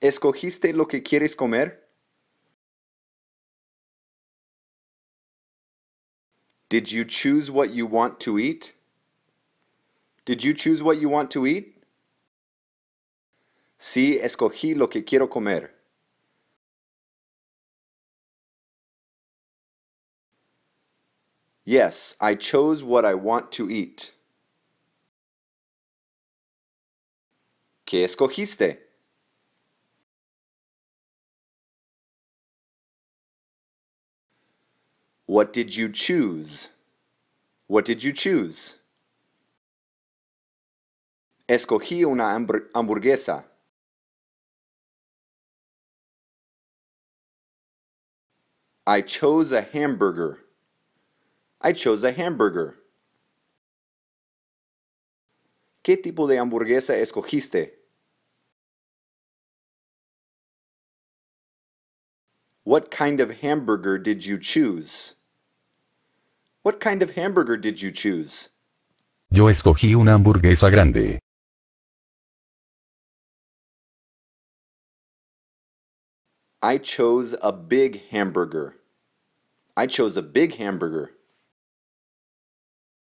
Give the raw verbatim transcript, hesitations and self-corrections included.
¿Escogiste lo que quieres comer? Did you choose what you want to eat? Did you choose what you want to eat? Sí, escogí lo que quiero comer. Yes, I chose what I want to eat. ¿Qué escogiste? What did you choose? What did you choose? Escogí una hambur- hamburguesa. I chose a hamburger. I chose a hamburger. ¿Qué tipo de hamburguesa escogiste? What kind of hamburger did you choose? What kind of hamburger did you choose? Yo escogí una hamburguesa grande. I chose a big hamburger. I chose a big hamburger.